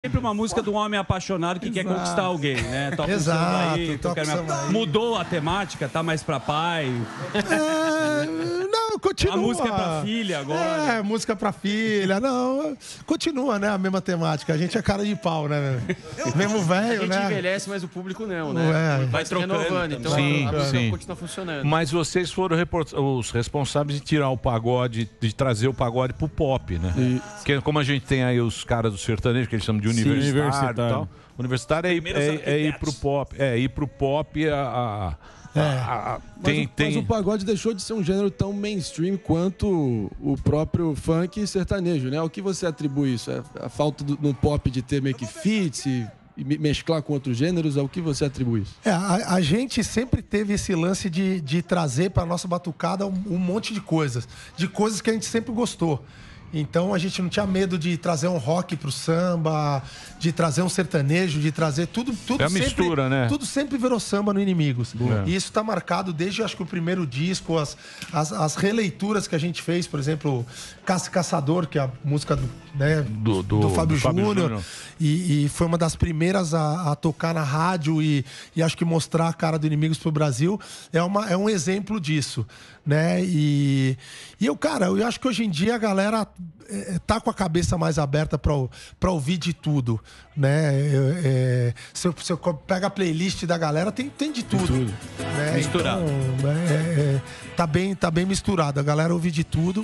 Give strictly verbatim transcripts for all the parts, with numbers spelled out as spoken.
Sempre uma música de um homem apaixonado que Exato. quer conquistar alguém, né? Toca Exato, um samba aí, toca toca um samba aí. Mudou a temática, tá mais pra pai. É, não, continua. A música é pra filha agora. É, música pra filha. Não, continua, né? A mesma temática. A gente é cara de pau, né? Mesmo A velho, gente né? envelhece, mas o público não, né? Ué. Vai se renovando, então Sim, a música sim. continua funcionando. Mas vocês foram report- os responsáveis de tirar o pagode, de trazer o pagode pro pop, né? Porque como a gente tem aí os caras do sertanejo, que eles chamam de universitário, universitário. e tal. Universitário é ir, Primeiros é, é ir arquitetos. pro pop. É, ir pro pop a... a- a- a- a- Mas, tem, o, tem... mas o pagode deixou de ser um gênero tão mainstream quanto o próprio funk e sertanejo, né? O que você atribui isso? É a falta do, no pop de ter meio que fits e, e me- mesclar com outros gêneros? Ao que você atribui isso? É, a, a gente sempre teve esse lance de, de trazer para nossa batucada um, um monte de coisas, de coisas que a gente sempre gostou. Então a gente não tinha medo de trazer um rock pro samba, de trazer um sertanejo, de trazer tudo, tudo É a sempre, mistura, né? tudo sempre virou samba no Inimigos. Boa. E isso está marcado desde acho que o primeiro disco, as, as, as releituras que a gente fez, por exemplo, Caça e Caçador, que é a música do, né, Do- do- do Fábio do Fábio Júnior. Júnior. E, e foi uma das primeiras a, a tocar na rádio e, e acho que mostrar a cara do Inimigos pro Brasil é, uma, é um exemplo disso, né? E, e eu, cara, eu acho que hoje em dia a galera é, tá com a cabeça mais aberta para ouvir de tudo, né? É, é, se, eu, se eu pego a playlist da galera, tem, tem de tudo. Né? Misturado. Então, é, é, tá, bem, tá bem misturado. A galera ouve de tudo.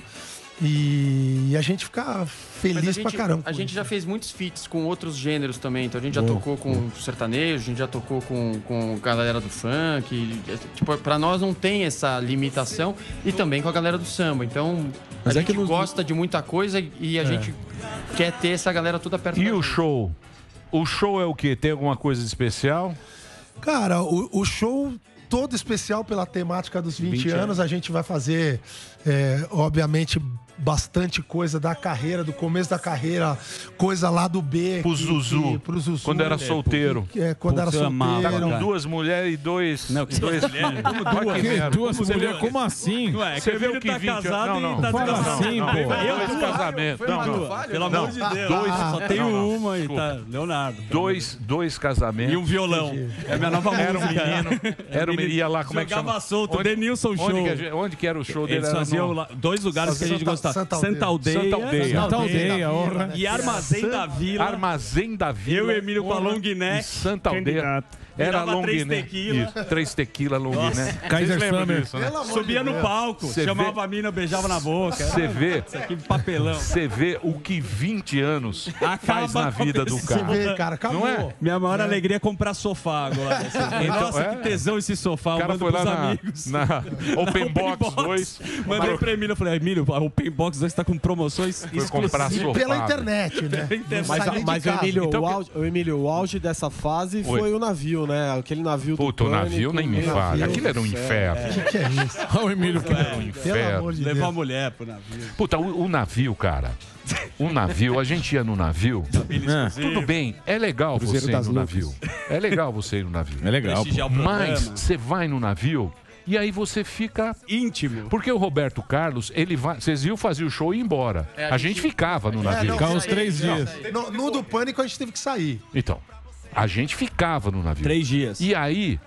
E a gente fica Mas feliz a gente, pra caramba. a com gente isso. já fez muitos feats com outros gêneros também. Então a gente já Boa. tocou com sertanejo, a gente já tocou com, com a galera do funk. E, tipo, pra nós não tem essa limitação. E também com a galera do samba. Então a Mas é gente que nos- gosta de muita coisa e a gente quer ter essa galera toda perto E da o gente. show? O show é o quê? Tem alguma coisa especial? Cara, o, o show todo especial pela temática dos vinte, vinte anos. A gente vai fazer, é, obviamente, bastante coisa da carreira, do começo da carreira, coisa lá do B. Pro que- Zuzu, que- pro Zuzu, quando era né? solteiro. Que- é, quando era Putz, eu amava, solteiro. cara. Duas mulheres e dois... Não, que dois mulheres? Como Olha duas? que Que merda. duas Como você mulheres? vê- Como assim? Ué, é Você que vê o o Emílio que tá vinte casado não, não. e tá Fala desgraçado. assim, Não, pô. eu Dois duas. casamentos. Foi Não, uma não. falha? Pelo Não. amor de Deus. Dois- Só tem não, não. uma e Desculpa. tá. Leonardo. Dois, dois casamentos. E um violão. É a minha nova música. Era um menino. Era um menino. Ia lá, como é que chama? Jogava solto, Onde- Denilson onde Show. que a gente- Onde que era o show dele? Eles Era faziam no- lá, dois lugares que a gente Santa- gostava. Santa Santa Aldeia. Santa Aldeia. Santa Aldeia, honra. E Armazém da Vila. Armazém da Vila. Eu e Emílio com a long neck. Em Santa Aldeia. Era Virava long três neck. tequila. Isso, Três tequila long neck. Kaiser Vocês lembram Summer. disso, né? Pelo amor Subia de no Deus. palco, Cê chamava vê- a mina, beijava na boca. Você vê, Isso aqui, papelão. você vê o que vinte anos faz na com a vida do Você cara. vê, cara, acabou. Não é? Minha maior alegria é comprar sofá agora. assim. Então, Nossa, é? que tesão esse sofá. O Eu cara mando foi lá pros na, amigos. na Open Box dois. Mandei pra Emílio, eu falei, Emílio, a Open Box dois tá com promoções Foi comprar exclusivas. sofá. Pela internet, né? internet. Não Mas, sai nem de mas o, casa. Emílio, Então o, que- auge, o Emílio, o auge dessa fase Oi. foi o navio, né? Aquele navio do Puta, o Pânico, navio nem me o fale. navio, Aquilo era um inferno. O que, que é isso? Olha o Emílio que Era um Pelo inferno. amor de Levou a Deus. mulher pro navio. Puta, o, o navio, cara. O navio, a gente ia no navio. Tudo bem, é legal Cruzeiro você ir das no Loucas. navio. É legal você ir no navio. É legal, pô. Prestigiar o Mas programa. você vai no navio e aí você fica. Íntimo. Porque o Roberto Carlos, ele vai. Vocês iam fazer o show e ir embora. É, a, a gente gente- ficava no É, navio. não, Ficar uns isso aí, três não. dias. No, no do Pânico a gente teve que sair. Então, a gente ficava no navio. Três dias. E aí,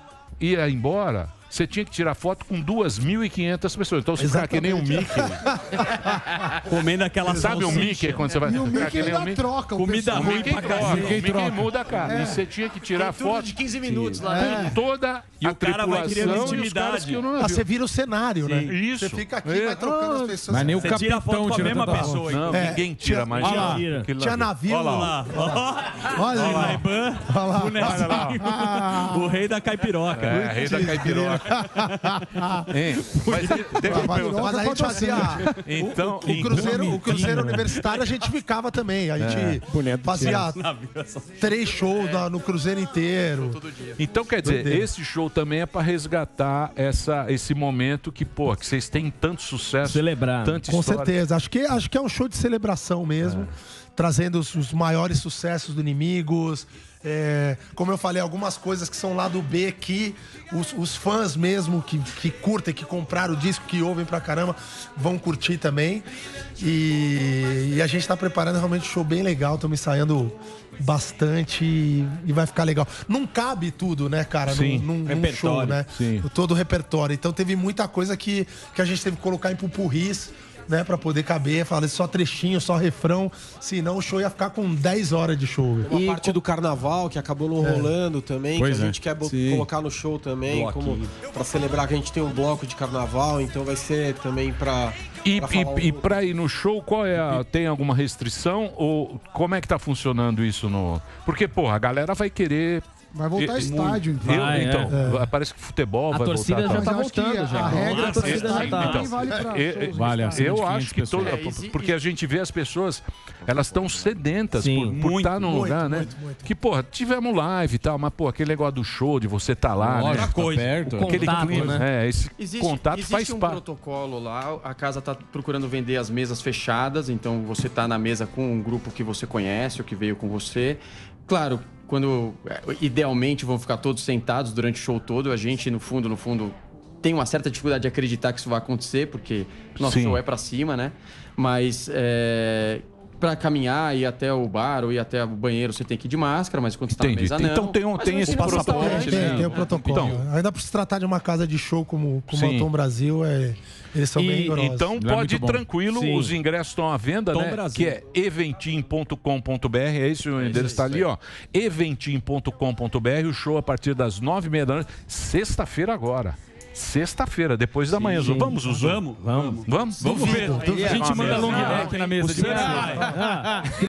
ia embora, você tinha que tirar foto com duas mil e quinhentas pessoas. Então você ficar que nem um Mickey. Comendo aquela Sabe o salsicha. Mickey quando você vai E o ficar Mickey que nem um ainda Mickey? troca. o Comida pessoal. O ruim Mickey pra troca, caralho. o Mickey muda a cara. E você tinha que tirar Tudo foto de quinze minutos lá. com toda E a o cara vai criando tripulação e os intimidade. caras que iam no Ah, navio. você vira o cenário, né? Isso. Você fica aqui, É. vai trocando as pessoas. Mas nem o Você tira a foto capitão com a tira mesma tanta foto. pessoa. Não, É, ninguém tinha- tira mais. olha lá, aquele Tinha navio. Olha lá. Olha Olha lá, lá. Iban, Olha lá. bonezinho. O rei da caipiroca. É, rei da caipiroca. Hein? Mas deixa eu Mas, perguntar. mas a gente fazia. Então, O cruzeiro, o cruzeiro universitário a gente ficava também. A gente Boneco fazia três shows na- no cruzeiro inteiro. Então, quer dizer, Doideira. esse show também é pra resgatar essa, esse momento que, pô, que vocês têm tanto sucesso. Celebrar. Tanta Com história. certeza. Acho que, acho que é um show de celebração mesmo. Trazendo os, os maiores sucessos do Inimigos. É, como eu falei, algumas coisas que são lá do B que os, os fãs mesmo que, que curtem, que compraram o disco, que ouvem pra caramba, vão curtir também. E, e a gente tá preparando realmente um show bem legal. Estamos ensaiando bastante e, e vai ficar legal. Não cabe tudo, né, cara, Sim. num, num, num Repertório. show, né? Sim. Todo o repertório. Então teve muita coisa que, que a gente teve que colocar em pupurris, né, pra poder caber, falar só trechinho, só refrão, senão o show ia ficar com dez horas de show. Uma parte do carnaval que acabou não rolando também, Pois que a é. gente quer bo- Sim. colocar no show também, Bloquinho. como pra celebrar que a gente tem um bloco de carnaval, então vai ser também pra. E, pra falar um e, e pouco. pra ir no show, qual é a, tem alguma restrição? Ou como é que tá funcionando isso no. Porque, porra, a galera vai querer. Vai voltar e- estádio, Eu, Vai, então, parece que futebol A vai torcida voltar. já a tá Mas eu acho que voltando, já. a regra A da torcida já cidade tá. também vale pra Eu- shows Vale, estádio. acima de Eu acho quinhentas que todo, pessoas. É, e se- porque a gente vê as pessoas, elas estão sedentas Sim. por, por Muito, estar num muito, lugar, né? muito, muito. Que, porra, tivemos live e tal, mas, pô, aquele negócio do show, de você estar lá, né? Outra coisa. O Aquele contato, clima, né? é, esse Existe, contato existe faz um parte. protocolo lá, a casa está procurando vender as mesas fechadas, então você está na mesa com um grupo que você conhece ou que veio com você. Claro, quando é, idealmente vão ficar todos sentados durante o show todo, a gente no fundo, no fundo, tem uma certa dificuldade de acreditar que isso vai acontecer, porque nosso Sim. show é para cima, né? Mas é, para caminhar, ir até o bar ou ir até o banheiro, você tem que ir de máscara, mas quando você está na Entendi. mesa, não. Então tem um- Mas tem vai esse ser um protocolo, restaurante, Tem, né? tem o protocolo. Então- Ainda por se tratar de uma casa de show como, como Sim. o Tom Brasil, é, eles são bem E, rigorosos. então Lá é pode muito ir bom. tranquilo, Sim. os ingressos estão à venda, Tom né? Brasil. Que é eventim ponto com ponto br, é isso o endereço está ali, ó. eventim ponto com ponto br, o show a partir das nove e meia da noite, sexta-feira agora. Sexta-feira, depois da manhã. Zu. Vamos, Zuzu? Vamos, vamos. Vamos? Vamos ver. A gente manda long neck na mesa. de